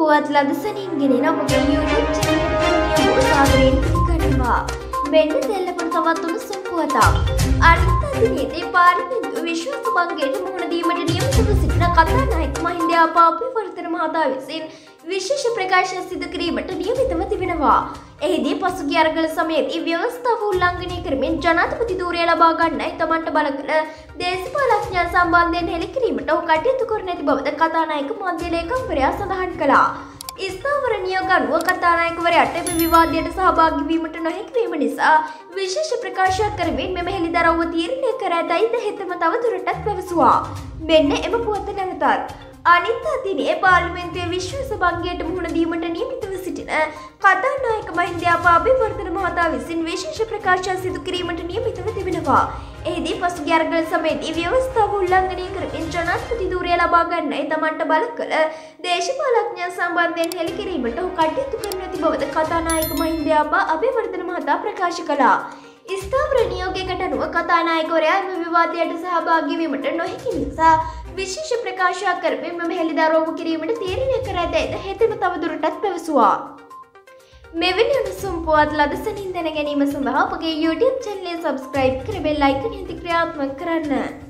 පුවත් ලදසනින් ගෙනෙන අපගේ YouTube channel එකට නියම සාදරයෙන් පිළිගන්නවා. මෙන්න දෙල්ලපුර තවත් උණුසුම් පුවතක්. අනිත් අදිනේදී පාර්ලිමේන්තු විශ්වාස භංගයට මුහුණ දීමට නියමිතව සිටින කතානායක මහින්ද ආපාපිවර්තන මහතා විසින් විශේෂ ප්‍රකාශන සිදු කිරීමට නියමිතව තිබෙනවා. එහිදී පසුගිය අරගල සමයේදී ව්‍යවස්ථාව උල්ලංඝනය කරමින් ජනාධිපති ධූරය ලබා ගන්නයි තමන්ට බල කළ දේශපාලඥයන් සම්බන්ධයෙන් හෙළිකිරීමට ඔහු කටයුතු කර නැති බවද කතානායක මධ්‍ය ලේකම්වරයා සඳහන් කළා. ස්ථාවර නියෝග අනුව කතානායකවරයාට එම විවාදයට සහභාගී වීමට නොහැකි වීම නිසා විශේෂ ප්‍රකාශයක් කරමින් මෙම හෙළිදරව්ව තීරණය කර ඇතැයි ද හෙතෙම තවදුරටත් පැවසුවා. මෙන්න එම පුවත නැවතත්. අනිත් අදිනේ පාර්ලිමේන්තුවේ විශ්වාස භංගයට මුහුණ දීමට නියමිතව සිටින කතානායක මහින්ද ආපාපිවර්තන මහතා විසින් විශේෂ ප්‍රකාශයක් සිදු කිරීමට නියමිතව තිබෙනවා. එහිදී පසුගිය අරගල සමයේදී ව්‍යවස්ථාව උල්ලංඝනය කරමින් ජනාධිපති ධූරය ලබා ගන්නයි තමන්ට බල කළ දේශපාලඥයන් සම්බන්ධයෙන් හෙළිකිරීමට ඔහු කටයුතු කරන ඇති බවද කතානායක මහින්ද ආපාපිවර්තන මහතා ප්‍රකාශ කළා. ස්ථාවර නියෝගයකට අනුව කතානායකවරයා එම විවාදයට සහභාගී වීමට නොහැකි නිසා විශේෂ ප්‍රකාශයක් කරමින් මෙම හෙළිදරව්ව කිරීමට තීරණය කර ඇතැයිද හෙතෙම තවදුරටත් පැවසුවා. මෙවැනි උණුසුම් පුවත් ලදසනින් දැන ගැනීම සඳහා අපගේ YouTube channel එක subscribe කර බෙල් icon එක ක්‍රියාත්මක කරන්න.